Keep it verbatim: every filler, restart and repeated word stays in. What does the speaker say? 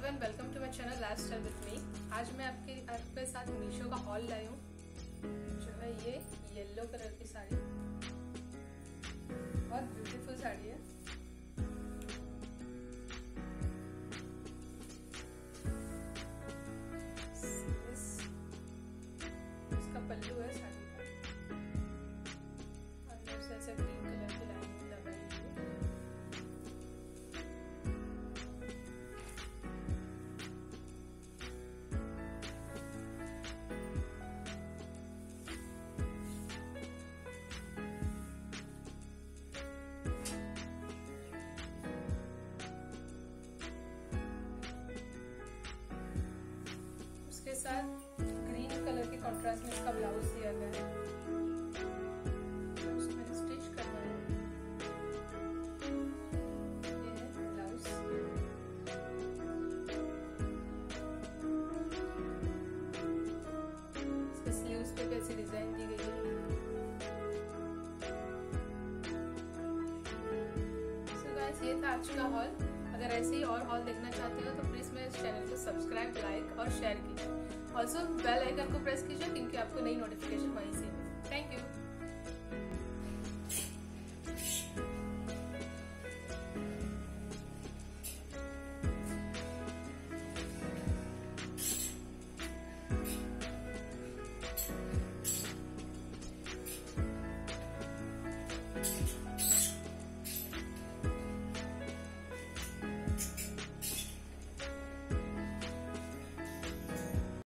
Everyone, welcome to my channel lifestyle with me. आज मैं आपके आपके साथ मीशो का हॉल लाई हूँ, जो है ये येलो कलर की साड़ी। बहुत ब्यूटीफुल साड़ी है। इस, इसका पल्लू है साड़ी का, अंदर से ऐसे ग्रीन कलर की लाइनिंग लगाई हुई है। उसके साथ ग्रीन कलर के कॉन्ट्रास्ट में इसका ब्लाउज दिया गया है। उसमें स्टिच करना है। ये है ब्लाउज। इसके स्लीव्स पे कैसी डिजाइन दी गई है। सो गाइस, ये था आज का हॉल। अगर ऐसे ही और हॉल देखना चाहते हो तो प्लीज मेरे चैनल को सब्सक्राइब, लाइक और शेयर कीजिए। ऑल्सो बेल आइकन को प्रेस कीजिए क्योंकि आपको नई नोटिफिकेशन वहीं से मिले। Thank you.